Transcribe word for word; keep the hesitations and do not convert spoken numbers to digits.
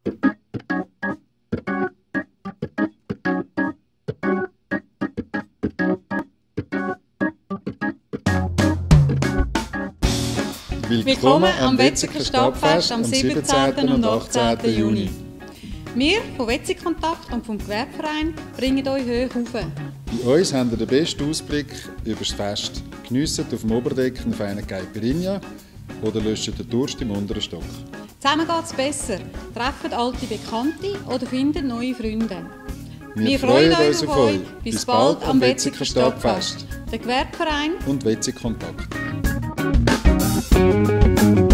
Willkommen am Wetzikon Stadtfest am siebzehnten und achtzehnten Juni. Wir von Wetzikontakt und vom Gewerbeverein bringen euch hoch rauf. Bei uns habt ihr den besten Ausblick über das Fest. Geniessen auf dem Oberdeck eine feine Caipirinha oder löscht den Durst im unteren Stock. Zusammen geht es besser. Treffen alte Bekannte oder finden neue Freunde. Wir, Wir freuen uns auf euch. Bis bald am Wetzikon Stadtfest. Der Gewerbeverein und Wetzikontakt. Thank you.